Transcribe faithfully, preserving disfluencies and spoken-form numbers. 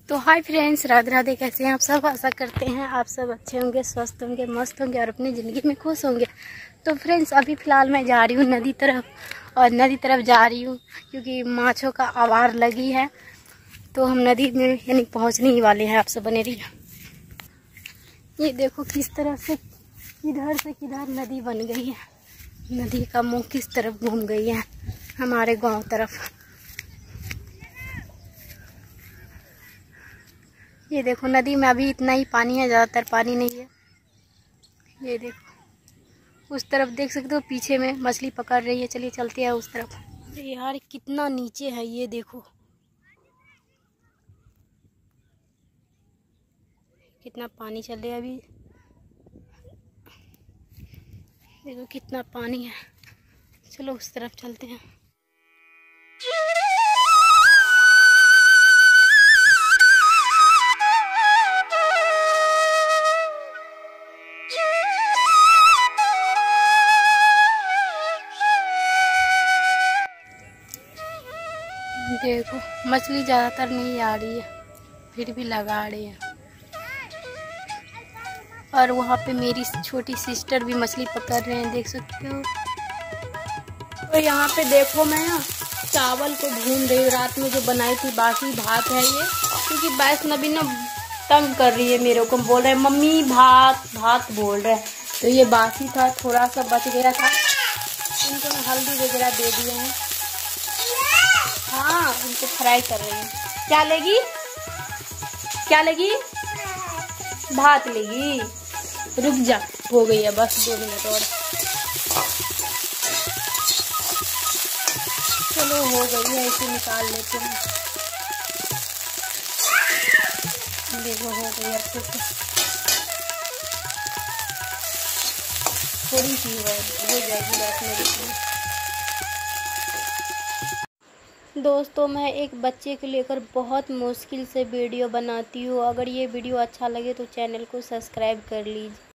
तो hi friends, Radhe Radhe. कैसे हैं आप सब? आशा करते हैं आप सब अच्छे होंगे, स्वस्थ होंगे, मस्त होंगे और अपनी ज़िंदगी में खुश होंगे। तो फ्रेंड्स, अभी फ़िलहाल मैं जा रही हूँ नदी तरफ, और नदी तरफ जा रही हूँ क्योंकि माछों का आवार लगी है। तो हम नदी में यानी पहुँचने ही वाले हैं। आप सब बने रहिए। ये देखो किस तरह से किधर से किधर नदी बन गई है। नदी का मुँह किस तरफ घूम गई है हमारे गाँव तरफ। ये देखो नदी में अभी इतना ही पानी है, ज़्यादातर पानी नहीं है। ये देखो उस तरफ देख सकते हो, पीछे में मछली पकड़ रही है। चलिए चलते हैं उस तरफ। अरे यार कितना नीचे है, ये देखो कितना पानी चल रहा है अभी। देखो कितना पानी है। चलो उस तरफ चलते हैं। देखो मछली ज़्यादातर नहीं आ रही है, फिर भी लगा रही है। और वहाँ पे मेरी छोटी सिस्टर भी मछली पकड़ रहे हैं, देख सकते हो। और यहाँ पे देखो मैं ना चावल को भून रही हूँ। रात में जो बनाई थी बासी भात है ये, क्योंकि वैष्णवी ना तंग कर रही है मेरे को, बोल रहे मम्मी भात भात बोल रहे हैं। तो ये बासी था, थोड़ा सा बच गया था, इनको मैं हल्दी वगैरह दे दिए हैं। हाँ, इनको फ्राई कर रही हूँ। क्या लेगी क्या लेगी? भात लेगी। रुक जा, हो गई है बस दो मिनट और। चलो हो गई है, इसे निकाल लेते हैं। देखो हो गई अच्छे से, थोड़ी सी हो जाएगी बस मेरी। दोस्तों, मैं एक बच्चे को लेकर बहुत मुश्किल से वीडियो बनाती हूँ। अगर ये वीडियो अच्छा लगे तो चैनल को सब्सक्राइब कर लीजिए।